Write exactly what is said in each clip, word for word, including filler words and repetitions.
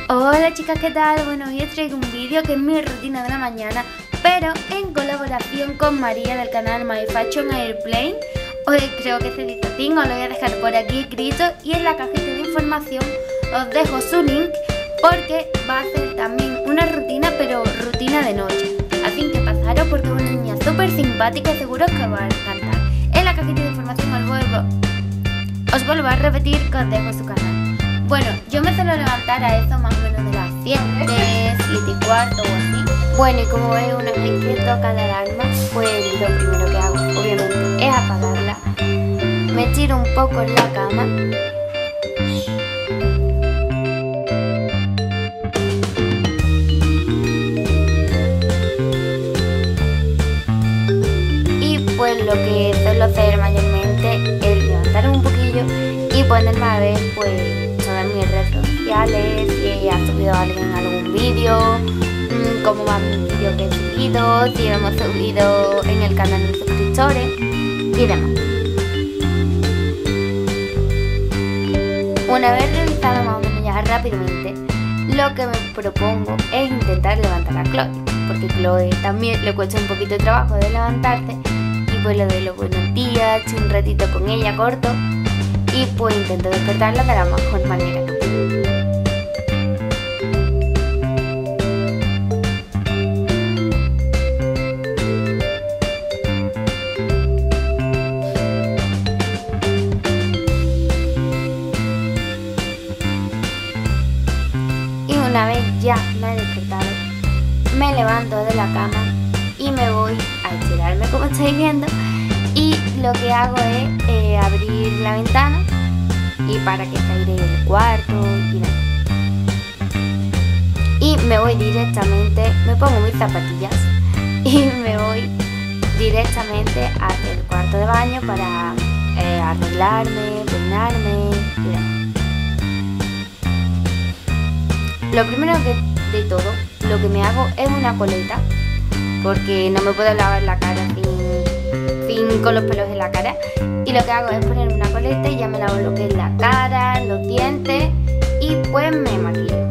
Hola chicas, ¿qué tal? Bueno, hoy os traigo un vídeo que es mi rutina de la mañana, pero en colaboración con María del canal My Fashion Airplane. Hoy creo que se dice así, os lo voy a dejar por aquí escrito y en la cajita de información os dejo su link porque va a ser también una rutina, pero rutina de noche. Así que pasaros porque es una niña súper simpática y seguro que os va a encantar. En la cajita de información os vuelvo, os vuelvo a repetir que os dejo su canal. Bueno, yo me suelo levantar a eso más o menos de las siete, siete y cuarto o así. Bueno, y como veis, una vez que toca la alarma, pues lo primero que hago, obviamente, es apagarla. Me tiro un poco en la cama. Y pues lo que suelo hacer mayormente es levantarme un poquillo y ponerme a ver, pues, todas mis redes sociales, si ha subido alguien algún vídeo, mmm, cómo van mis vídeos que he subido, si hemos subido en el canal de suscriptores y demás. Una vez revisado más o menos ya rápidamente, lo que me propongo es intentar levantar a Chloe, porque Chloe también le cuesta un poquito de trabajo de levantarse y pues le doy los buenos días, estoy un ratito con ella corto. Y pues intento despertarla de la mejor manera. Y una vez ya me he despertado, me levanto de la cama y me voy a estirarme como estáis viendo. Y lo que hago es eh, abrir la ventana y para que se aire el cuarto y nada. Y me voy directamente, me pongo mis zapatillas y me voy directamente hacia el cuarto de baño para eh, arreglarme, peinarme y demás. Lo primero que, de todo, lo que me hago es una coleta porque no me puedo lavar la cara sin con los pelos en la cara, y lo que hago es ponerme una coleta y ya me lavo lo que es la cara, los dientes y pues me maquillo.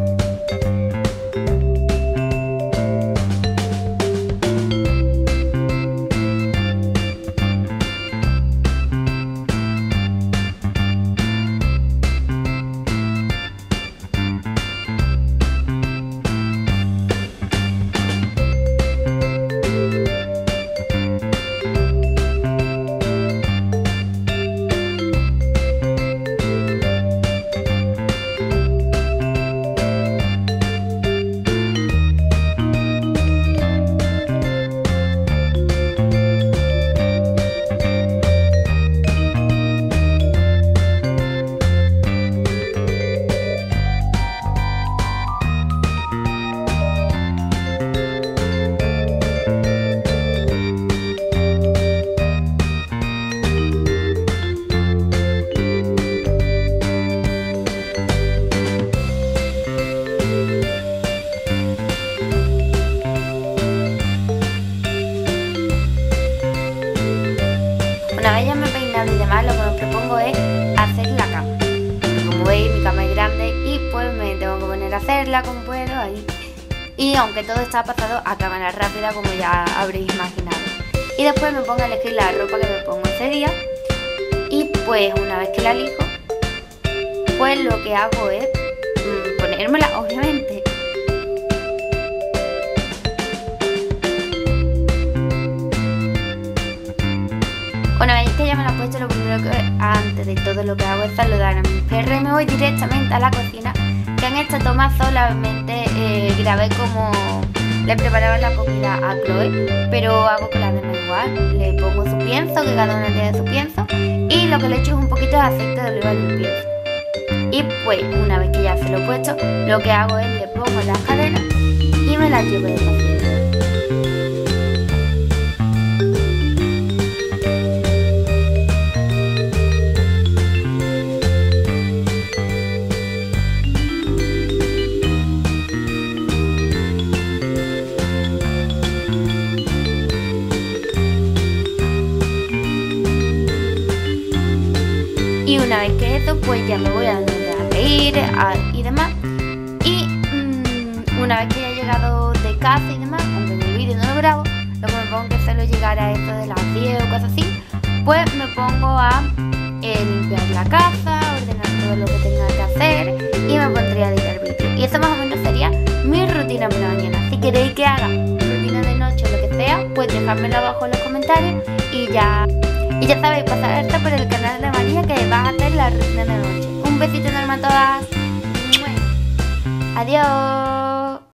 Una vez ya me he peinado y demás, lo que me propongo es hacer la cama. Porque como veis, mi cama es grande y pues me tengo que poner a hacerla como puedo ahí. Y aunque todo está pasado a cámara rápida, como ya habréis imaginado. Y después me pongo a elegir la ropa que me pongo ese día. Y pues una vez que la elijo, pues lo que hago es mmm, ponérmela, obviamente. Una vez que ya me la he puesto, lo primero que antes de todo lo que hago es saludar a mis perros y me voy directamente a la cocina, que en esta toma solamente eh, grabé como le preparaba la comida a Chloe, pero hago que la demás igual. Le pongo su pienso, que cada una tiene su pienso, y lo que le echo es un poquito de aceite de oliva en el pienso. Y pues una vez que ya se lo he puesto, lo que hago es le pongo las cadenas y me las llevo de pasillo. Y una vez que esto, pues ya me voy a donde tenga que ir a, y demás. Y una vez que haya llegado de casa y demás, aunque en el vídeo no lo grabo, lo que me pongo que suelo llegar a esto de las diez o cosas así, pues me pongo a eh, limpiar la casa, ordenar todo lo que tenga que hacer y me pondría a editar vídeo. Y eso más o menos sería mi rutina por la mañana. Si queréis que haga rutina de noche o lo que sea, pues dejádmelo abajo en los comentarios y ya, y ya sabéis, pasar hasta por el canal de María que va a hacer la rutina de noche. Un besito enorme a todas. Adiós.